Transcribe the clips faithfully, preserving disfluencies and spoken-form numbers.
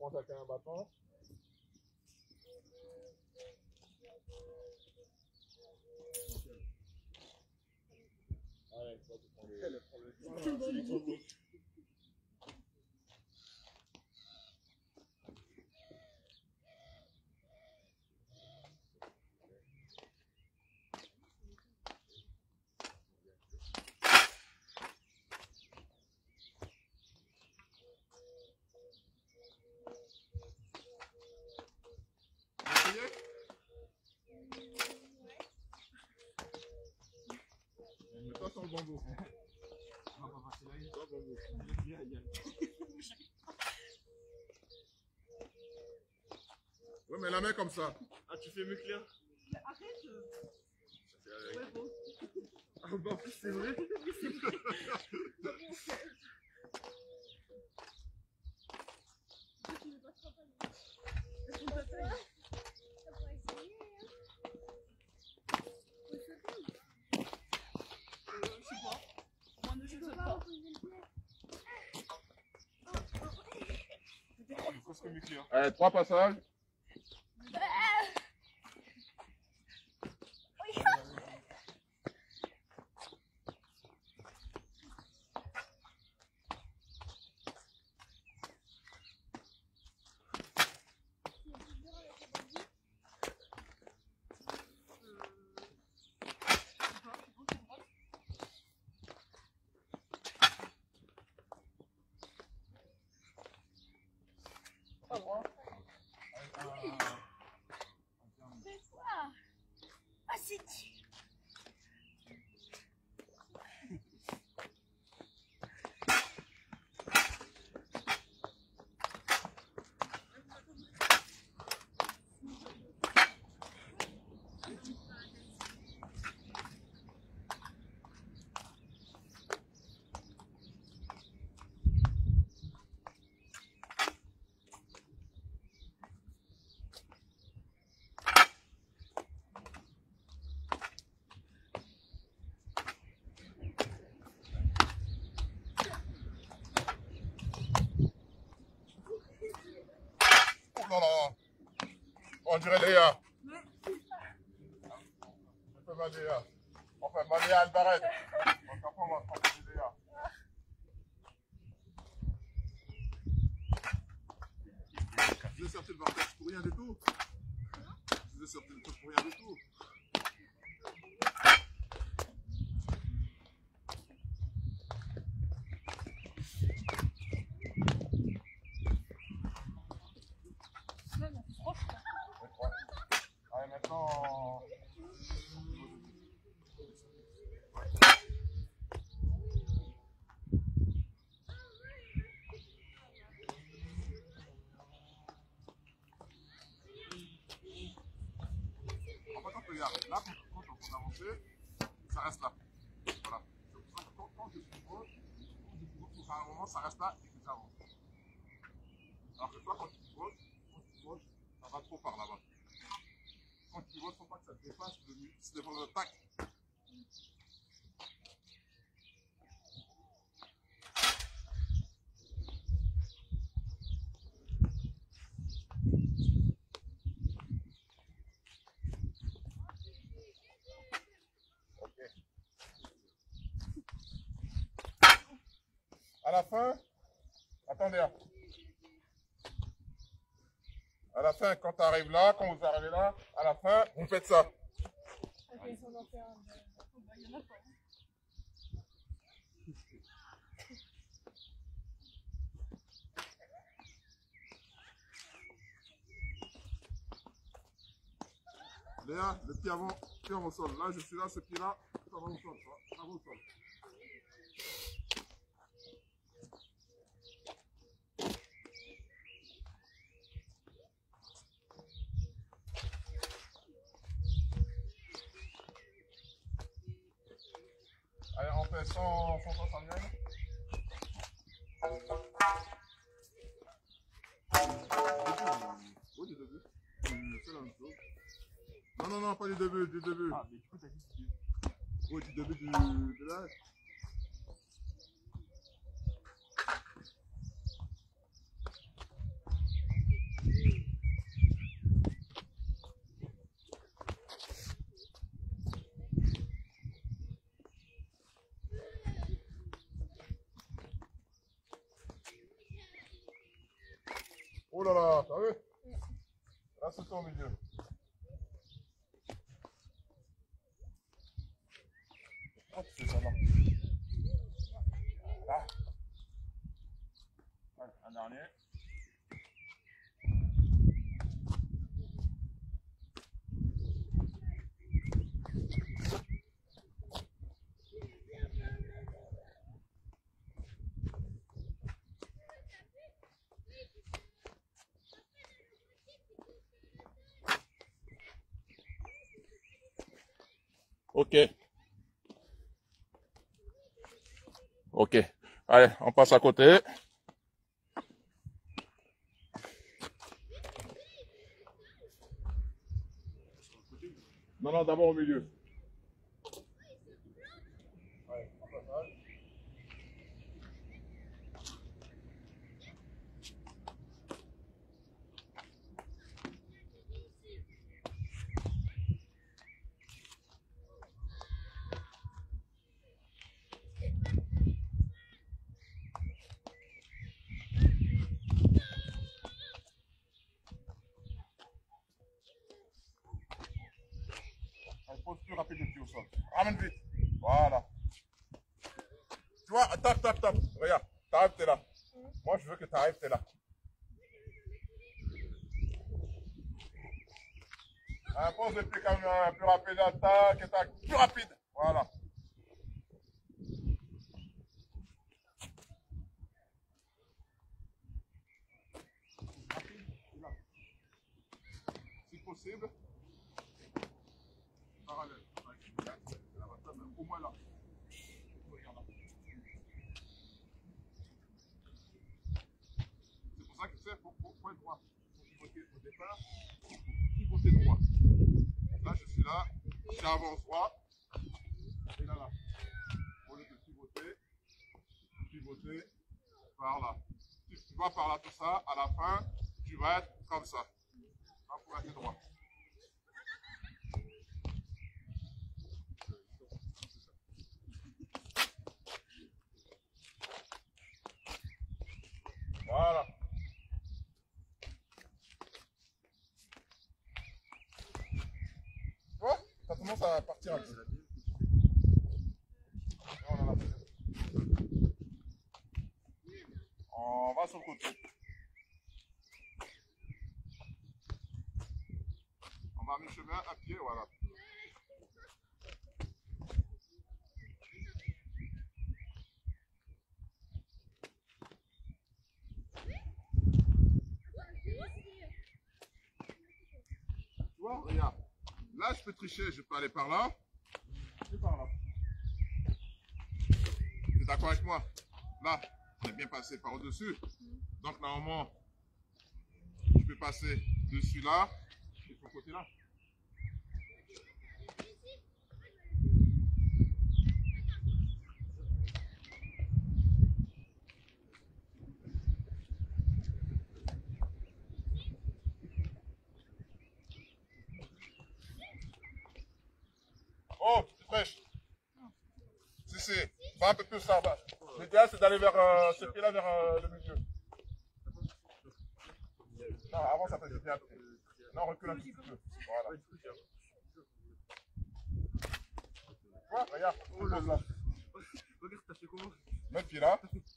pointe avec un bâton. Allez, toi, tu prends le... Mets-toi sur le bambou. On va pas passer là, il y a bambou. Ouais, mais la main comme ça. Ah, tu fais mieux que là. Arrête. Euh... Ouais, bon. Ah, bah, en plus, c'est vrai. C'est vrai. Tu ne passeras pas. C'est ta taille. Allez, trois passages. Pas droit. C'est quoi? Ah, c'est dur. Non, non, non. On dirait Léa. On fait mal Léa. On fait mal Léa Albaret. On comprend, on va prendre Léa. Vous êtes sorti le vortex pour rien du tout. Vous êtes sorti le truc pour rien du tout. Allez, maintenant... En fait, on regarde. Là, quand, quand on peut avancer, ça reste là. Voilà. Quand, quand je suis proche, quand je suis proche, à un moment, ça reste là et puis ça avance. Alors que toi, quand tu pivotes, quand tu pivotes, ça va trop par là-bas. Quand tu pivotes, il ne faut pas que ça te dépasse le milieu. Si ça dépend de tac. À la fin, attendez, à la fin, quand tu arrives là, quand vous arrivez là, à la fin, vous faites ça. Ok, ça va faire un... Bah, il y en a pas. Léa, le pied avant, pied avant au sol. Là, je suis là, ce pied-là, ça va au sol, ça va au sol. Allez, on fait cent soixante mètres. Oui, du début. C'est la même chose. Non, non, non, pas du début, du début. Ah, mais du coup, t'as dit du Oui, du début du, de là. Oh là là, t'as vu? Là, c'est au milieu. Oh, tu fais ça là. Là. Allez, un dernier. Ok. Ok. Allez, on passe à côté. Non, non, d'abord au milieu. Allez, en passage. Allez, pose plus rapide le pied au sol. Ramène vite. Voilà. Tu vois, tape, tape, tape. Regarde, t'arrives, t'es là. Moi, je veux que t'arrives, t'es là. Hein, pose le pied comme euh, plus rapide, attaque, attaque, plus rapide. Voilà. Rapide, là. Si possible, parallèle. Au moins là. Regarde là. C'est pour ça que tu sais, faut, faut, faut être droit. Faut pivoter au départ, faut pivoter droit. Là, je suis là, j'avance droit. Et là, là. Au lieu de pivoter, pivoter par là. Si tu vas par là tout ça, à la fin, tu vas être comme ça. Là, pour être droit. Voilà. Tu vois, ça commence à partir un peu. On en a fait. On va sur le côté. On va mi-chemin à pied, voilà. Tu vois, regarde. Là, je peux tricher, je peux aller par là et par là. Tu es d'accord avec moi? Là, on est bien passé par au-dessus. Donc, normalement, tu peux passer dessus là et sur le côté là. Oh, tu prêches? Si, si. Va un peu plus là-bas. L'idéal, c'est d'aller vers euh, ce pied-là, vers euh, le milieu. Non, avant, ça fait bien. Non, recule un petit peu. Voilà. Tu vois, regarde. Oh là là. Regarde, t'as fait comment? Mets le pied là.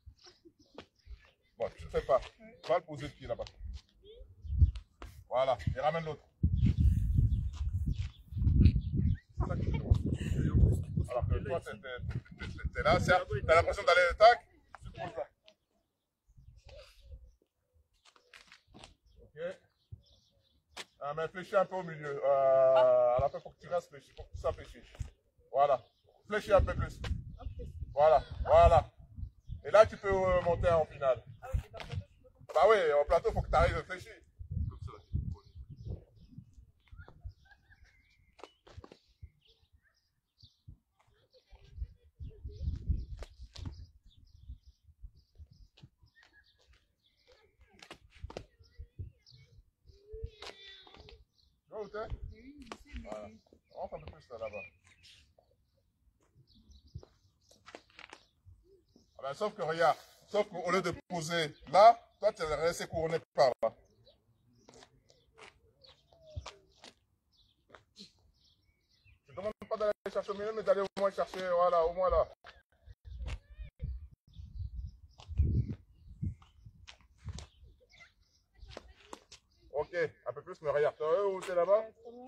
Bon, tu ne fais pas. Tu vas le poser le pied là-bas. Voilà. Et ramène l'autre. C'est ça que tu vois. Alors que toi, t'es là, certes, t'as l'impression d'aller le tac, tu te poses là. Ok. Ah, mais fléchis un peu au milieu. Euh, à la fin, il faut que tu restes fléchi. Il faut que tu sois fléchi. Voilà. Fléchis un peu plus. Voilà. Voilà. Et là, tu peux euh, monter en finale. Bah oui, au plateau, il faut que tu arrives fléchi. Tu vois où t'es? Voilà. Rentre un peu plus là, là-bas. Ah ben, sauf que regarde, sauf qu'au lieu de poser là, toi, tu es resté couronné par là. Je ne demande pas d'aller chercher au milieu, mais d'aller au moins chercher, voilà, au moins là. Ok, un peu plus, mais regarde, tu vois où tu es là-bas?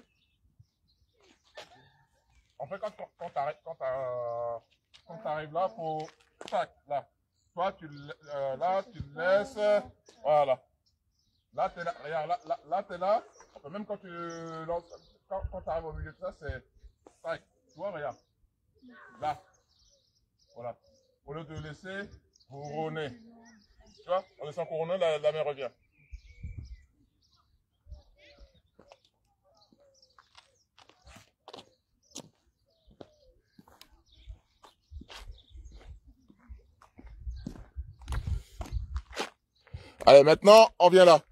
En fait, quand, quand, quand tu arrives quand quand arrives là, faut... Tac, là. Toi, tu, euh, là, tu laisses... Voilà. Là, tu es là. Regarde, là, là, là tu es là. Enfin, même quand tu lances... Quand, quand tu arrives au milieu de ça, c'est... Tac. Tu vois, regarde. Là. Voilà. Au lieu de laisser couronner. Tu vois, en laissant couronner, la, la main revient. Allez, maintenant, on vient là.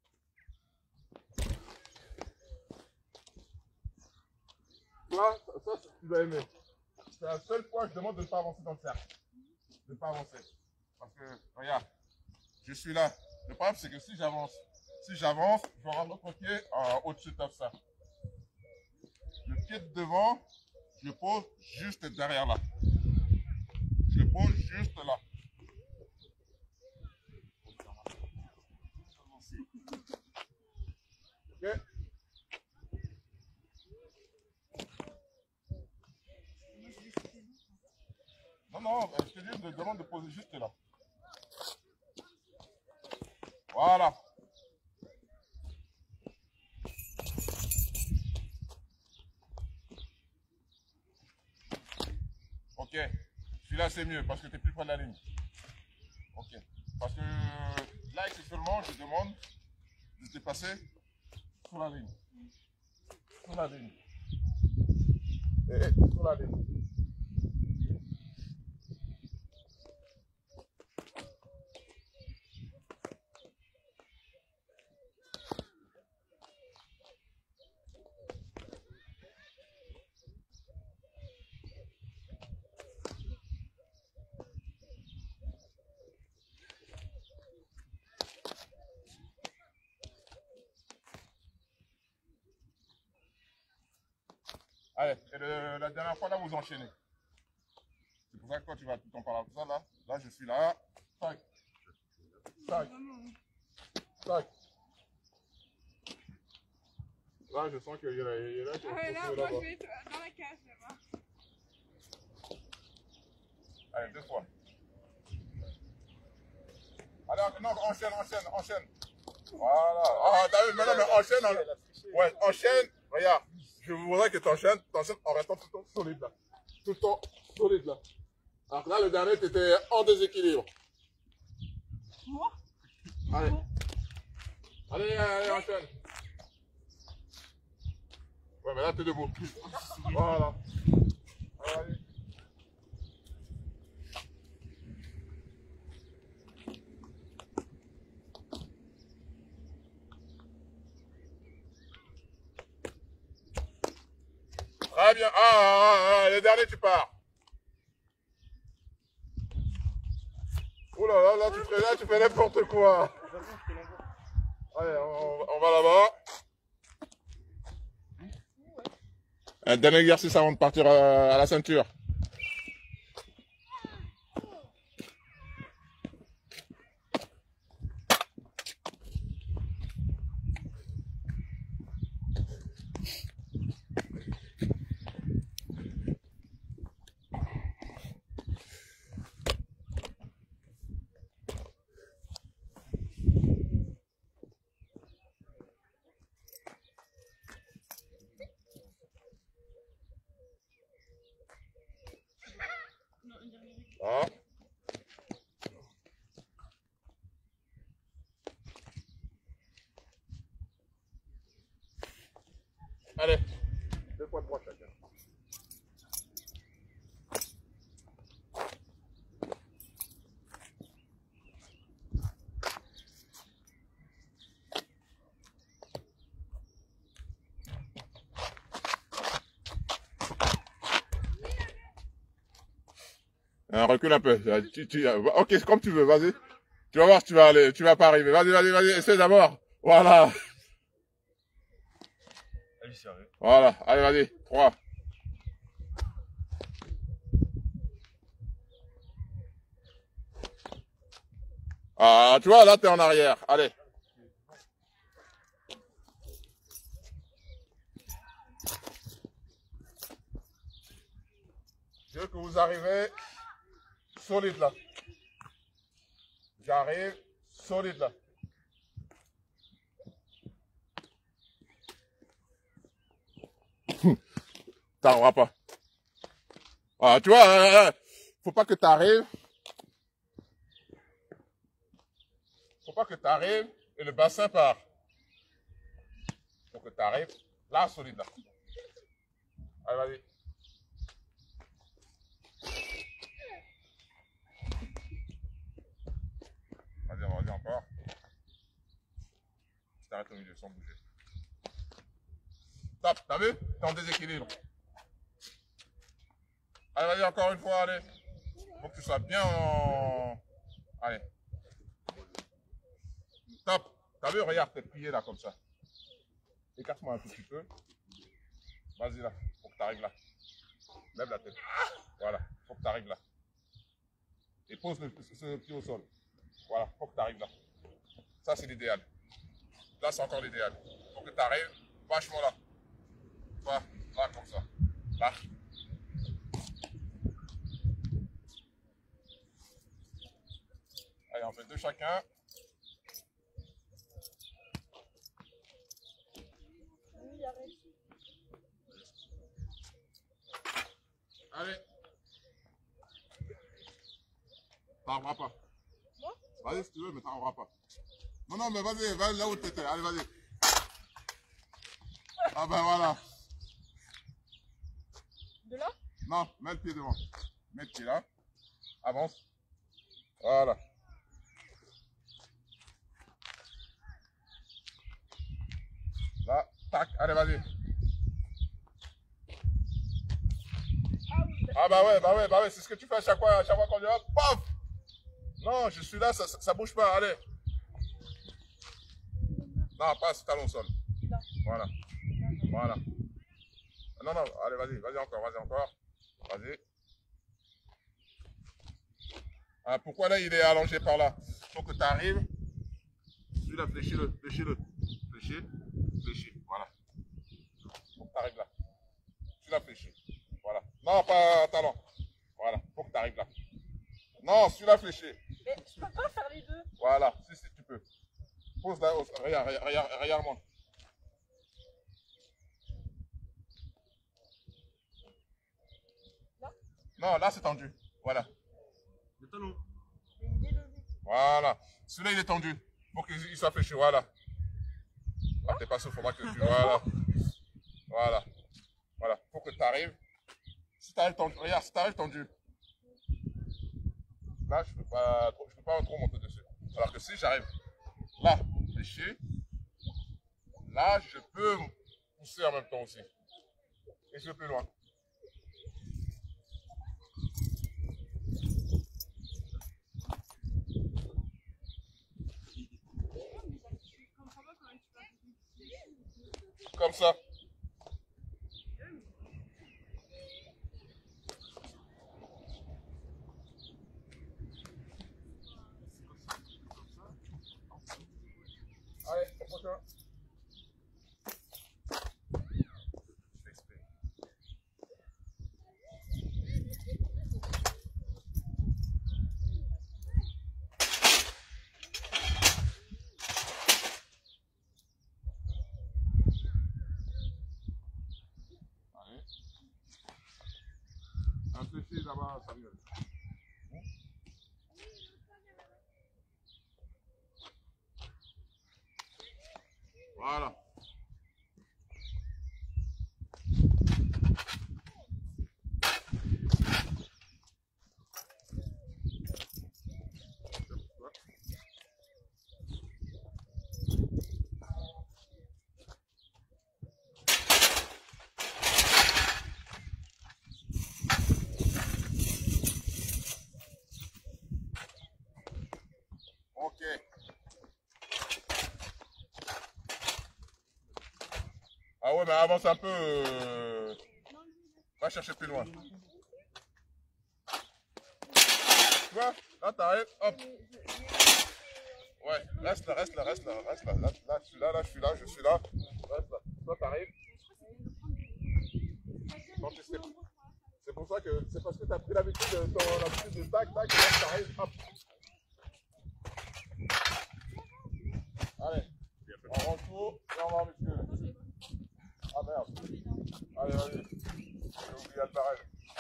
Toi, ça, ça, tu vas aimer. C'est la seule fois que je demande de ne pas avancer dans le cercle. De ne pas avancer. Parce que, regarde, je suis là. Le problème, c'est que si j'avance, si j'avance, je vais avoir l'autre pied euh, au-dessus de ça. Le pied de devant, je le pose juste derrière là. Je le pose juste là. Ok? Non, non, je te dis, je te demande de poser juste là. Voilà. Ok. Celui-là, c'est mieux parce que tu es plus près de la ligne. Ok. Parce que là, exceptionnellement, je demande de te passer sur la ligne. Sur la ligne. Et, et sur la ligne. Allez, et le, la dernière fois, là, vous enchaînez. C'est pour ça que toi, tu vas tout le temps par là. Tout ça, là, là, je suis là. Tac. Tac. Tac. Là, je sens qu'il y en a, il y en a qui Ah ouais, là, vont moi, là-bas. je vais être dans la cage, là-bas. Allez, deux fois. Allez, non, enchaîne, enchaîne, enchaîne. Voilà. Ah, t'as vu, maintenant, mais enchaîne. En... Ouais, enchaîne. Regarde, je voudrais que tu enchaînes, t'enchaînes en restant tout le temps solide là. Tout le temps solide là. Alors que là, le dernier, tu étais en déséquilibre. Moi? Allez. Allez, allez, enchaîne. Ouais, mais là, t'es debout. Voilà. Allez, allez. Très bien. Ah, ah, ah, le dernier, tu pars. Oh là là, là, tu fais, là, tu fais n'importe quoi. Allez, on, on va là-bas. Un dernier exercice avant de partir à, à la ceinture. Ah. Allez, deux fois trois chacun. Un recule un peu. Tu, tu, ok, comme tu veux, vas-y. Tu vas voir si tu vas aller, tu vas pas arriver. Vas-y, vas-y, vas-y, essaie d'abord. Voilà. Allez, sérieux. Voilà. Allez, vas-y. trois. Ah, tu vois, là, t'es en arrière. Allez. Je veux que vous arrivez solide là. J'arrive solide là. T'arriveras pas. Ah, tu vois, euh, faut pas que t'arrives. Faut pas que t'arrives et le bassin part. Faut que t'arrives là, solide là. Allez, vas-y. Vas-y, vas-y encore. Tu t'arrêtes au milieu sans bouger. Top, t'as vu? T'es en déséquilibre. Allez, vas-y, encore une fois, allez. Faut que tu sois bien en... Allez. Top. T'as vu, regarde, t'es plié là, comme ça. Écarte-moi un tout petit peu. Vas-y là, faut que t'arrives là. Lève la tête. Voilà, faut que t'arrives là. Et pose le, ce pied au sol. Voilà, faut que t'arrives là. Ça, c'est l'idéal. Là, c'est encore l'idéal. Faut que t'arrives vachement là. Voilà, là, comme ça. Là. Allez, on fait deux chacun. Allez. T'arriveras pas. Vas-y si tu veux, mais t'arriveras pas. Non, non, mais vas-y, vas là où t'étais. Allez, vas-y. Ah ben voilà. De là? Non, mets le pied devant. Mets le pied là. Avance. Voilà. Là, tac, allez, vas-y. Ah bah ouais, bah ouais, bah ouais, c'est ce que tu fais à chaque fois, à chaque fois qu'on dit hop, paf. Non, je suis là, ça, ça, ça bouge pas, allez. Non, passe, talon au sol. Voilà. Voilà. Non, non, allez, vas-y, vas-y encore, vas-y encore. Vas-y. Ah, pourquoi là, il est allongé par là? Faut que tu arrives. Celui-là, fléchis-le, fléchis-le. Fléchis, fléchis, voilà. Faut que tu arrives là. Celui-là, fléchis. Voilà. Non, pas talon. Voilà, faut que tu arrives là. Non, celui-là, fléchi. Mais je peux pas faire les deux. Voilà, si, si, tu peux. Pose là, regarde, regarde, regarde, regarde-moi. Non, là, c'est tendu. Voilà. Le talon. Voilà. Celui-là, il est tendu. Pour qu'il soit fléchi, voilà. Ah, t'es pas sûr, faudra que tu... Voilà. Voilà. Voilà. Faut que tu arrives. Si tu arrives tendu, regarde, si tu arrives tendu. Là, je ne peux pas, je peux pas trop monter dessus. Alors que si j'arrive là, fléchi, là, je peux pousser en même temps aussi. Et je vais plus loin. Comme ça. Allez, au prochain. Allez. Réfléchis là-bas, Samuel. Voilà. Ah ouais, mais avance un peu. Euh... Va chercher plus loin. Tu vois, là t'arrives, hop. Ouais, reste là, reste là, reste là, reste là. Là, là, je suis là, là, je suis là, je suis là. Reste là. Toi t'arrives. C'est pour ça que c'est parce que tu as pris l'habitude de, ton, l'habitude de tac, tac, là t'arrives, hop. Allez, on retourne et on va monsieur. Ah merde. Allez, allez. J'ai oublié le barrel.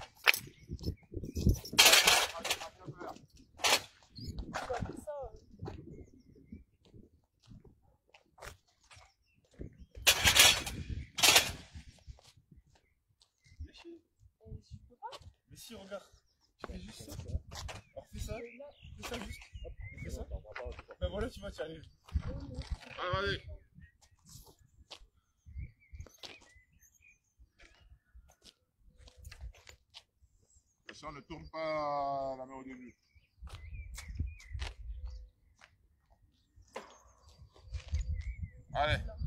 Mais si, regarde. Tu fais juste ça. Alors fais ça. Fais ça juste. Hop, fais ça. Ben voilà, tu vas t'y arriver. Allez, allez. Attention, ne tourne pas la main au début. Allez.